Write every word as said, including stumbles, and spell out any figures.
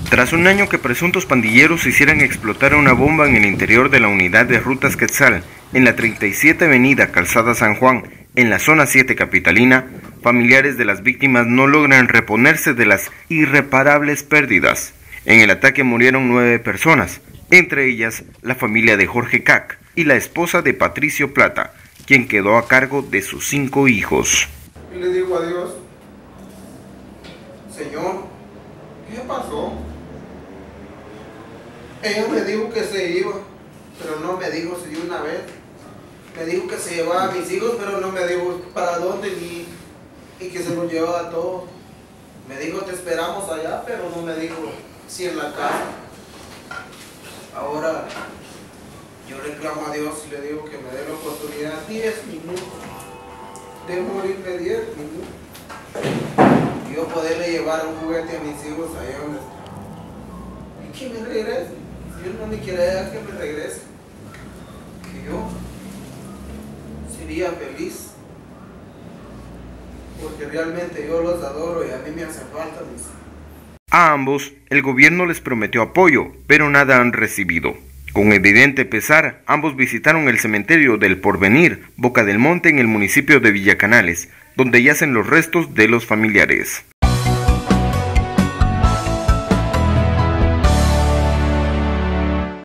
Tras un año que presuntos pandilleros hicieran explotar una bomba en el interior de la unidad de Rutas Quetzal, en la treinta y siete Avenida Calzada San Juan, en la zona siete capitalina, familiares de las víctimas no logran reponerse de las irreparables pérdidas. En el ataque murieron nueve personas, entre ellas la familia de Jorge Cac y la esposa de Patricio Plata, quien quedó a cargo de sus cinco hijos. Y le digo a Dios: Señor, ¿qué pasó? Ella me dijo que se iba, pero no me dijo si de una vez. Me dijo que se llevaba a mis hijos, pero no me dijo para dónde ni y que se los llevaba a todos. Me dijo: te esperamos allá, pero no me dijo si en la casa. Ahora yo reclamo a Dios y le digo que me dé la oportunidad, diez minutos, de morirme diez minutos, y yo poderle llevar un juguete a mis hijos allá donde están. Y que me regrese. Si él no me quiere dejar que me regrese, que yo sería feliz, porque realmente yo los adoro y a mí me hace falta mis hijos. A ambos, el gobierno les prometió apoyo, pero nada han recibido. Con evidente pesar, ambos visitaron el cementerio del Porvenir, Boca del Monte, en el municipio de Villacanales, donde yacen los restos de los familiares.